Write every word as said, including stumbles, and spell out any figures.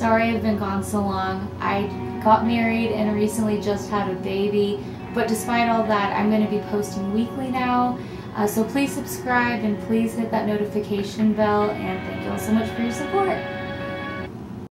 Sorry I've been gone so long. I got married and recently just had a baby, but despite all that, I'm going to be posting weekly now. Uh, so please subscribe and please hit that notification bell, and thank you all so much for your support.